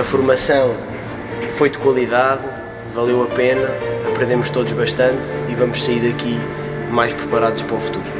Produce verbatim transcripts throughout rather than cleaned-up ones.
A formação foi de qualidade, valeu a pena, aprendemos todos bastante e vamos sair daqui mais preparados para o futuro.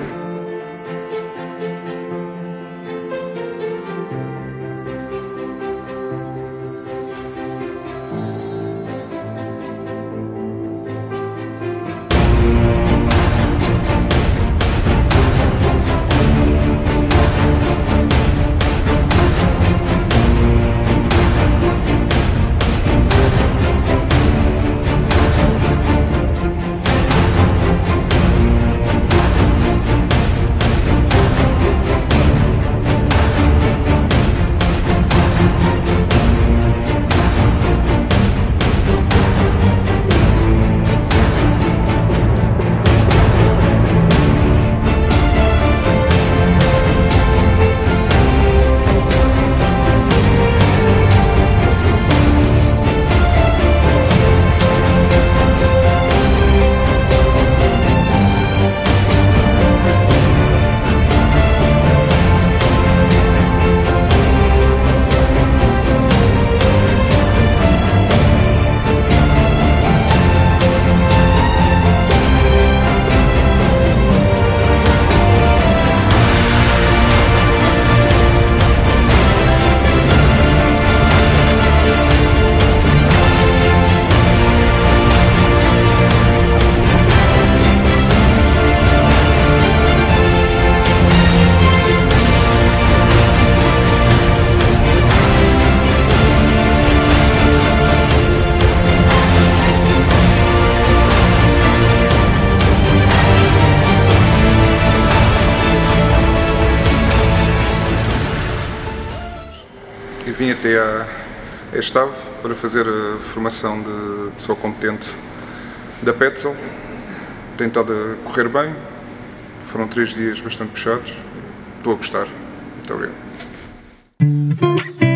E vim até a este ave para fazer a formação de pessoa competente da Petzl. Tem estado a correr bem, foram três dias bastante puxados, estou a gostar. Muito obrigado.